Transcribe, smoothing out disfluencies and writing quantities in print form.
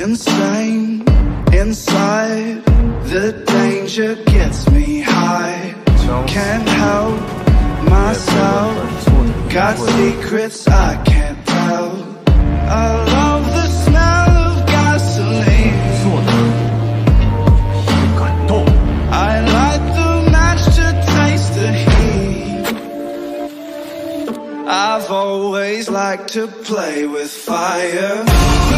insane. Inside, the danger gets me high. Can't help myself. Got secrets I can't tell. I love the smell of gasoline. I light the match to taste the heat. I've always liked to play with fire.